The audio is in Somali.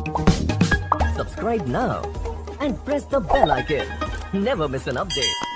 Subscribe now and press the bell icon. Never miss an update.